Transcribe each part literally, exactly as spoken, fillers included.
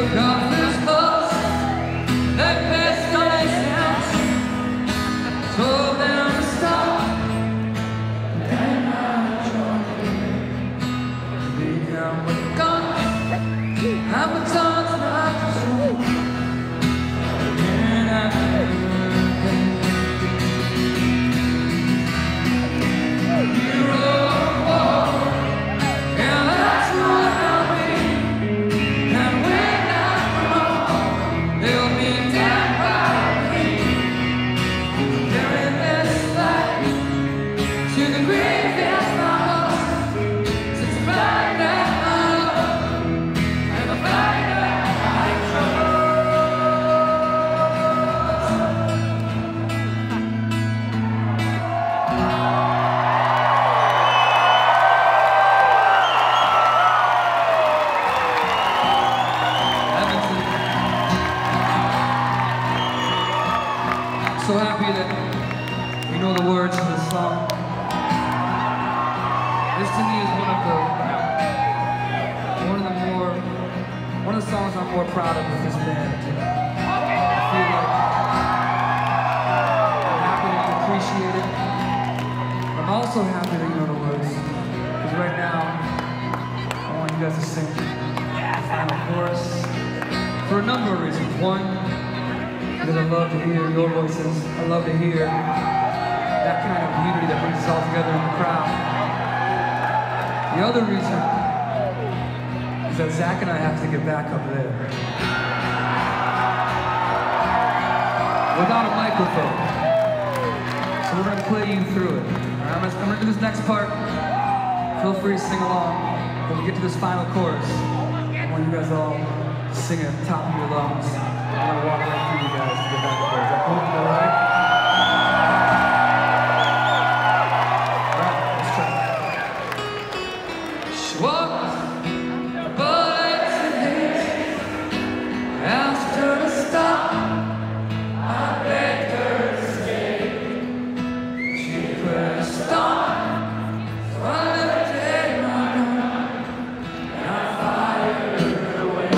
took off his clothes, they passed on his house, told them to stop, and I joined him. Began with guns, and batons not to show, and I so happy that you know the words to this song. This to me is one of the one of the more one of the songs I'm more proud of with this band. I feel like I'm happy that you appreciate it. I'm also happy that you know the words. Because right now I want you guys to sing the final chorus for a number of reasons. One, because I love to hear your voices. I love to hear that kind of unity that brings us all together in the crowd. The other reason is that Zach and I have to get back up there without a microphone. So we're going to play you through it. All right, I'm going to do this next part. Feel free to sing along. When we get to this final chorus, I want you guys all to sing it at the top of your lungs. I'm gonna walk right through you guys to get back up there. Is that cool? All right? All right, let's try. Schwartz, bullets and hate, asked her to stop. I begged her to stay. She pressed on, so I lifted my gun and I fired her away.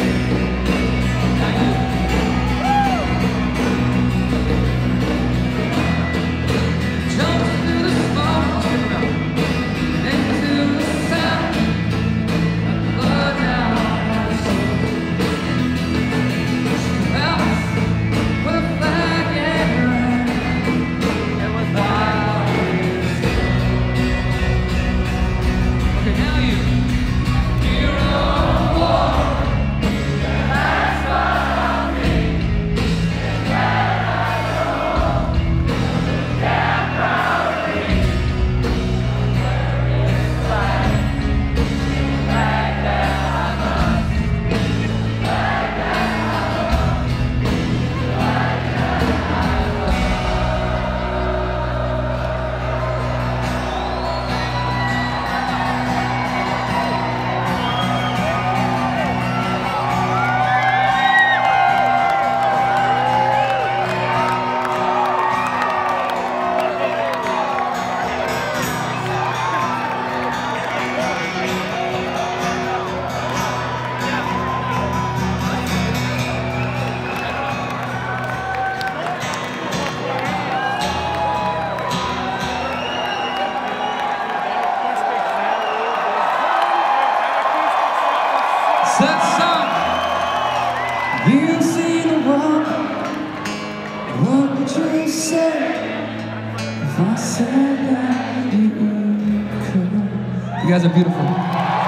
That song, you see the world, what would you say if I said that you could? You guys are beautiful.